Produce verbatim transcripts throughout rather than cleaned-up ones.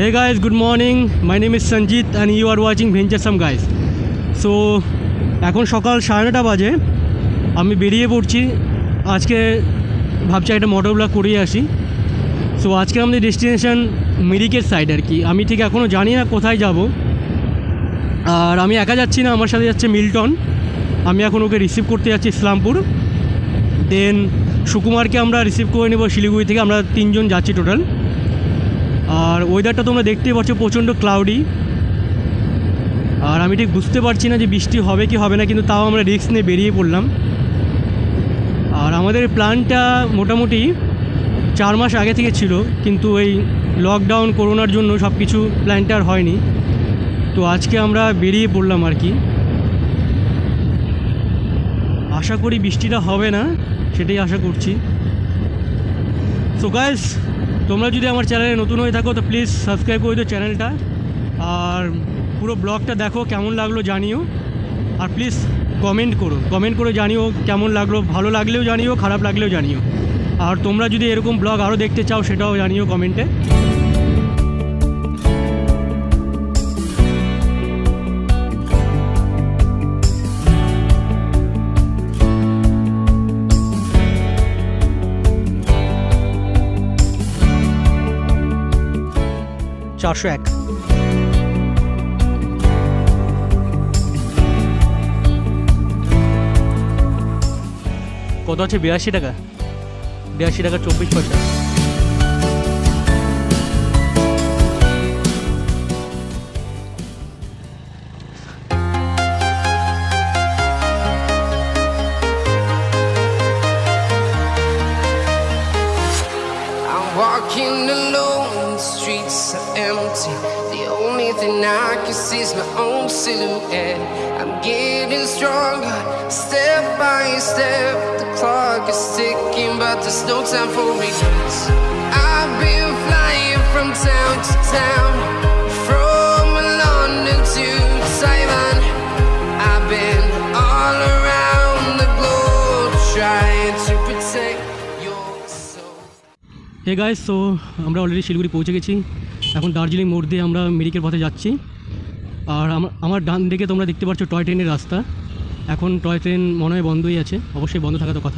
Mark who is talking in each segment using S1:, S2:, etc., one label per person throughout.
S1: Hey guys, good morning. My name is Sanjit and you are watching Venturesome guys. So এখন সকাল সাড়ে নটা বাজে, আমি বেরিয়ে পড়ছি। আজকে ভাবছি একটা মোটর ব্লগ করিয়ে আসি। সো আজকে আমাদের ডেস্টিনেশন মিরিকের সাইড আর কি। আমি ঠিক এখনও জানি না কোথায় যাব। আর আমি একা যাচ্ছি না, আমার সাথে যাচ্ছে মিল্টন। আমি এখন ওকে রিসিভ করতে যাচ্ছি ইসলামপুর। দেন সুকুমারকে আমরা রিসিভ করে নেব শিলিগুড়ি থেকে। আমরা তিনজন যাচ্ছি টোটাল। আর ওয়েদারটা তোমরা দেখতেই পাচ্ছ, প্রচণ্ড ক্লাউডি। আর আমি ঠিক বুঝতে পারছি না যে বৃষ্টি হবে কি হবে না, কিন্তু তাও আমরা রিস্ক নিয়ে বেরিয়ে পড়লাম। আর আমাদের প্ল্যানটা মোটামুটি চার মাস আগে থেকে ছিল, কিন্তু এই লকডাউন করোনার জন্য সব কিছু প্ল্যানটা আর হয়নি। তো আজকে আমরা বেরিয়ে পড়লাম আর কি। আশা করি বৃষ্টিটা হবে না, সেটাই আশা করছি। সো গাইস, তোমরা যদি আমার চ্যানেলে নতুন হয়ে থাকো তো প্লিজ সাবস্ক্রাইব করে দিও চ্যানেলটা। আর পুরো ব্লগটা দেখো, কেমন লাগলো জানিও। আর প্লিজ কমেন্ট করো, কমেন্ট করে জানিও কেমন লাগলো। ভালো লাগলেও জানিও, খারাপ লাগলেও জানিও। আর তোমরা যদি এরকম ব্লগ আরও দেখতে চাও সেটাও জানিও কমেন্টে। চারশো এক কত আছে? বিরাশি টাকা বিরাশি টাকা চব্বিশ পয়সা।
S2: Walking alone, the streets are empty. The only thing I can see is my own silhouette. I'm getting stronger, step by step. The clock is ticking, but there's no time for me. I've been flying from town to town, from London to Taiwan. I've been all around the globe trying to protect.
S1: Hey guys, so আমরা already Siliguri পৌঁছে গেছি। এখন দার্জিলিং মোড় দিয়ে আমরা মিরিকের পথে যাচ্ছি। আর আমার আমার ডান দিকে তোমরা দেখতে পাচ্ছ টয় ট্রেনের রাস্তা। এখন টয় ট্রেন মনে হয় বন্ধই আছে, অবশ্যই বন্ধ থাকা তো কথা।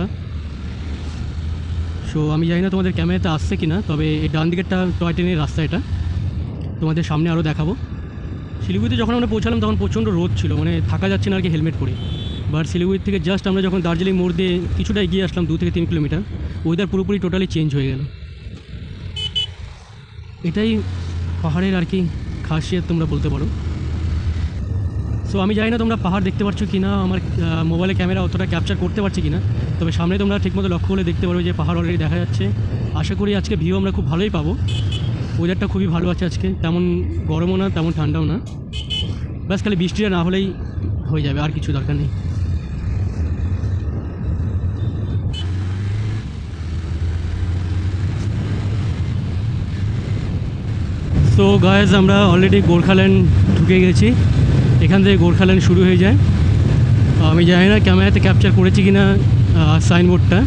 S1: সো আমি জানি না তোমাদের ক্যামেরাতে আসছে কি না, তবে এই ডান দিকেরটা টয় ট্রেনের রাস্তা। এটা তোমাদের সামনে আরও দেখাবো। শিলিগুড়িতে যখন আমরা পৌঁছালাম তখন প্রচণ্ড রোদ ছিল, মানে থাকা যাচ্ছে না আর কি হেলমেট পরে। বাট শিলিগুড়ি থেকে জাস্ট আমরা যখন দার্জিলিং মোড় দিয়ে কিছুটা এগিয়ে আসলাম, দু থেকে তিন কিলোমিটার, ওয়েদার পুরোপুরি টোটালি চেঞ্জ হয়ে গেল। এটাই পাহাড়ের আর কি খাসিয়ত তোমরা বলতে পারো। সো আমি জানি না তোমরা পাহাড় দেখতে পাচ্ছ কি না, আমার মোবাইলে ক্যামেরা অতটা ক্যাপচার করতে পারছি কি না, তবে সামনে তোমরা ঠিকমতো লক্ষ্য করলে দেখতে পারবে যে পাহাড় অলরেডি দেখা যাচ্ছে। আশা করি আজকে ভিউ আমরা খুব ভালোই পাবো। ওয়েদারটা খুবই ভালো আছে আজকে, তেমন গরমও না তেমন ঠান্ডাও না। ব্যাস খালি বৃষ্টিটা না হলেই হয়ে যাবে, আর কিছু দরকার নেই। তো গাইজ, আমরা অলরেডি গোর্খাল্যান্ড ঢুকে গেছি। এখান থেকে গোর্খাল্যান্ড শুরু হয়ে যায়। আমি জানি না ক্যামেরাতে ক্যাপচার করেছি কি না সাইনবোর্ডটা।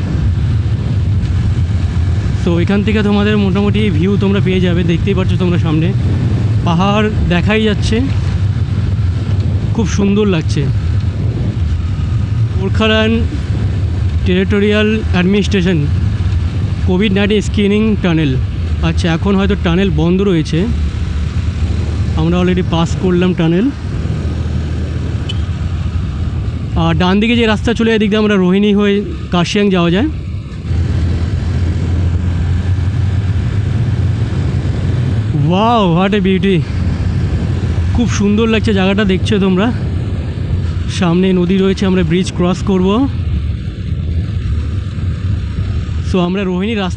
S1: তো এখান থেকে তোমাদের মোটামুটি ভিউ তোমরা পেয়ে যাবে, দেখতেই পাচ্ছ তোমরা সামনে পাহাড় দেখাই যাচ্ছে, খুব সুন্দর লাগছে। Gorkhaland territorial administration COVID nineteen screening tunnel. আচ্ছা, এখন হয়তো টানেল বন্ধ রয়েছে। আমরা অলরেডি পাস করলাম টানেল। আর ডান দিকে যে রাস্তা চলে এদিক দিয়ে আমরা রোহিণী হয়ে কার্শিয়াং যাওয়া যায়। Wow, what a beauty! খুব সুন্দর লাগছে জায়গাটা, দেখছো তোমরা। সামনে নদী রয়েছে, আমরা ব্রিজ ক্রস করব। সো আমরা রোহিণী রাস্তা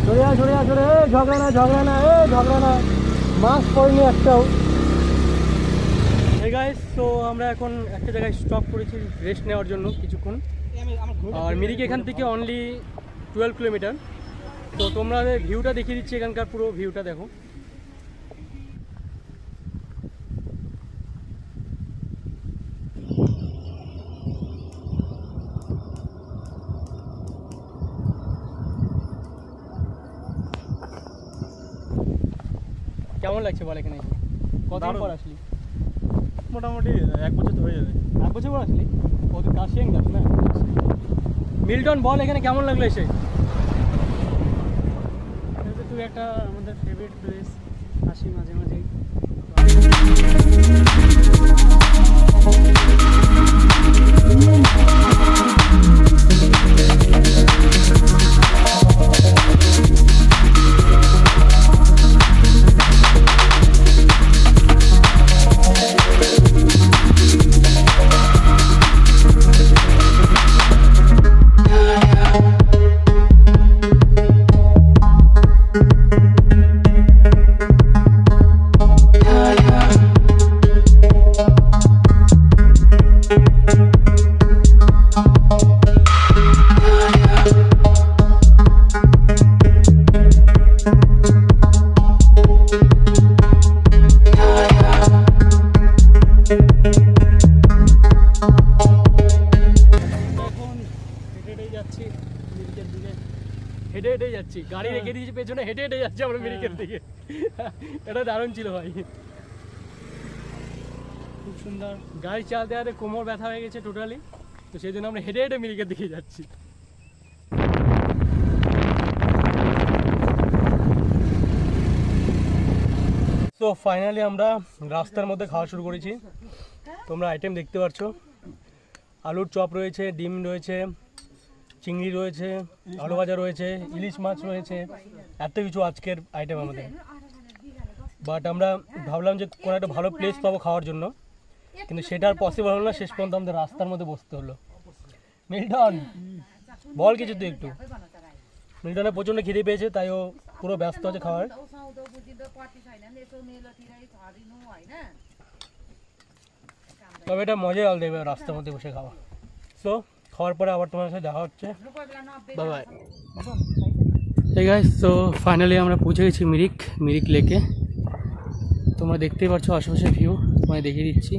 S1: সরে আয় সরে আয় সরে এ ঝগড়া না ঝগড়া না এ ঝগড়া না মাস্ক পরিনি একটাও। এই গাইস, তো আমরা এখন একটা জায়গায় স্টপ করেছি রেস্ট নেওয়ার জন্য কিছুক্ষণ। আর মিরিক এখান থেকে অনলি টুয়েলভ কিলোমিটার। তো তোমরা ভিউটা দেখিয়ে দিচ্ছি, এখানকার পুরো ভিউটা দেখো। কেমন লাগছে বল এখানে? কতদিন পর আসলি?
S3: মোটামুটি এক বছর তো হয়ে যাবে।
S1: এক বছর পর আসলি? ও তো কাশিয়াং যাস না? মিল্টন বল এখানে কেমন লাগলো এসে?
S3: এটা তো একটা আমাদের ফেভারিট প্লেস, আসি মাঝে মাঝে।
S1: হেঁটে হেঁটে যাচ্ছি, গাড়ি রেখে দিয়েছি পেছনে, হেঁটে হেঁটে যাচ্ছি আমরা মিরিকের দিকে। এটা দারুণ ছিল ভাই,
S3: খুব সুন্দর।
S1: গাড়ি চালাতে চালাতে কোমর ব্যথা হয়ে গেছে টোটালি, তো সেই জন্য আমরা হেঁটে হেঁটে মিরিকের দিকে যাচ্ছি। তো ফাইনালি আমরা রাস্তার মধ্যে খাওয়া শুরু করেছি। তোমরা আইটেম দেখতে পাচ্ছ, আলুর চপ রয়েছে, ডিম রয়েছে, চিংড়ি রয়েছে, আলু ভাজা রয়েছে, ইলিশ মাছ রয়েছে, এত কিছু আজকের আইটেম আমাদের। বাট আমরা ভাবলাম যে কোনো একটা ভালো প্লেস পাবো খাওয়ার জন্য, কিন্তু সেটা আর পসিবল হলো না। শেষ পর্যন্ত আমাদের রাস্তার মধ্যে বসতে হলো। মিল্টন বল কিছু তো একটু। মিল্টনের প্রচণ্ড খিদে পেয়েছে, তাই ও পুরো ব্যস্ত আছে খাওয়ার। তবে এটা মজাই আলাদা দেবে রাস্তার মধ্যে বসে খাওয়া। সো খাওয়ার পরে আবার তোমার সাথে দেখা হচ্ছে, বাই বাই। এই গাইস, তো ফাইনালি আমরা পৌঁছে গেছি মিরিক মিরিক লেকে। তোমরা দেখতেই পাচ্ছ আশেপাশের ভিউ, তোমায় দেখিয়ে দিচ্ছি।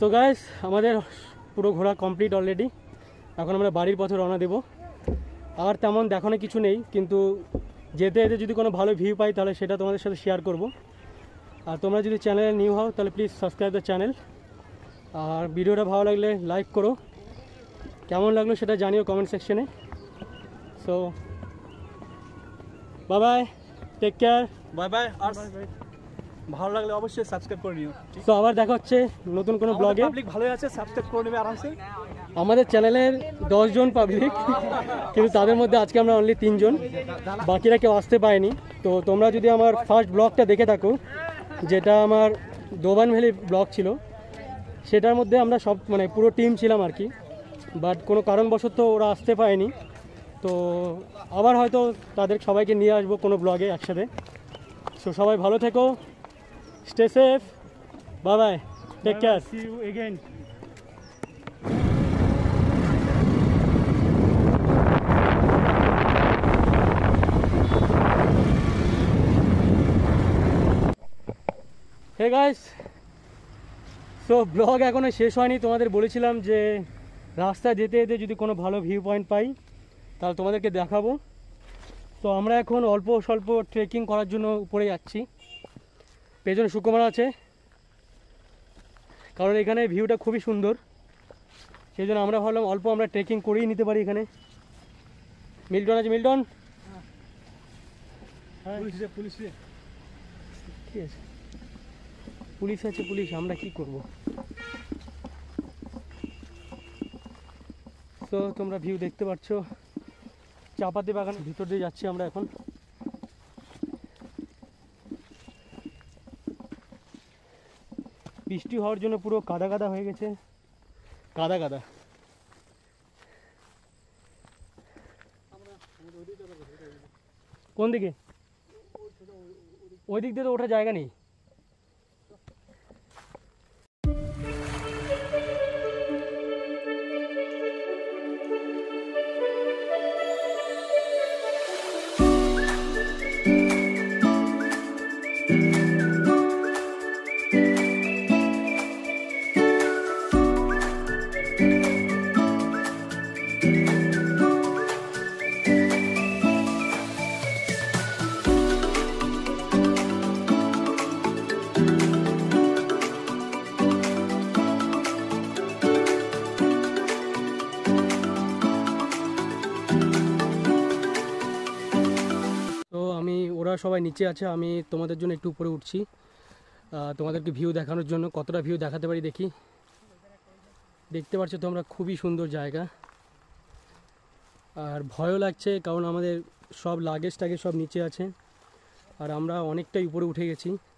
S1: সো গাইস আমাদের পুরো ঘোরা কমপ্লিট অলরেডি। এখন আমরা বাড়ির পথে রওনা দেব। আর তেমন দেখানো কিছু নেই, কিন্তু যেতে যেতে যদি কোনো ভালো ভিউ পাই তাহলে সেটা তোমাদের সাথে শেয়ার করব। আর তোমরা যদি চ্যানেলে নিউ হও তাহলে প্লিজ সাবস্ক্রাইব দ্য চ্যানেল। আর ভিডিওটা ভালো লাগলে লাইক করো, কেমন লাগলো সেটা জানিও কমেন্ট সেকশনে। So bye bye, take care,
S4: bye bye. আর ভালো লাগলে অবশ্যই সাবস্ক্রাইব করে নিও।
S1: তো আবার দেখা হচ্ছে নতুন কোনো ব্লগে।
S4: পাবলিক ভালোই আছে, সাবস্ক্রাইব করে নেবে আরামসে।
S1: আমাদের চ্যানেলের দশজন পাবলিক, কিন্তু তাদের মধ্যে আজকে আমরা অনলি তিনজন, বাকিরা কেউ আসতে পারেনি। তো তোমরা যদি আমার ফার্স্ট ব্লগটা দেখে থাকো, যেটা আমার দোবান ভ্যালি ব্লগ ছিল, সেটার মধ্যে আমরা সব মানে পুরো টিম ছিলাম আর কি। বাট কোনো কারণবশত ওরা আসতে পারেনি, তো আবার হয়তো তাদের সবাইকে নিয়ে আসবো কোনো ব্লগে একসাথে। সো সবাই ভালো থেকো, stay safe, bye bye, take care,
S3: see you again.
S1: Hey guys, so vlog এখনও শেষ হয়নি। তোমাদের বলেছিলাম যে রাস্তায় যেতে যেতে যদি কোনো ভালো ভিউ পয়েন্ট পাই তাহলে তোমাদেরকে দেখাবো। তো আমরা এখন অল্প স্বল্প ট্রেকিং করার জন্য উপরে যাচ্ছি। পেছনে সুকুমার আছে, কারণ এখানে ভিউটা খুবই সুন্দর, সেই জন্য আমরা ভাবলাম অল্প আমরা ট্রেকিং করেই নিতে পারি এখানে। মিল্টন আছে, মিল্টন
S4: পুলিশ রে, পুলিশ রে।
S1: ঠিক আছে, পুলিশ আছে, পুলিশ, আমরা কি করব। তো তোমরা ভিউ দেখতে পাচ্ছ, চাপাতি বাগানের ভিতর দিয়ে যাচ্ছি আমরা এখন। বৃষ্টি হওয়ার জন্য পুরো কাদা কাদা হয়ে গেছে, কাদা কাদা। কোন দিকে? ওই দিক দিয়ে তো ওঠার জায়গা নেই। ওরা সবাই নিচে আছে, আমি তোমাদের জন্য একটু উপরে উঠছি তোমাদেরকে ভিউ দেখানোর জন্য। কতটা ভিউ দেখাতে পারি দেখি। দেখতে পাচ্ছ তোমরা, খুবই সুন্দর জায়গা। আর ভয়ও লাগছে, কারণ আমাদের সব লাগেজ টাগেজ সব নিচে আছে, আর আমরা অনেকটাই উপরে উঠে গেছি।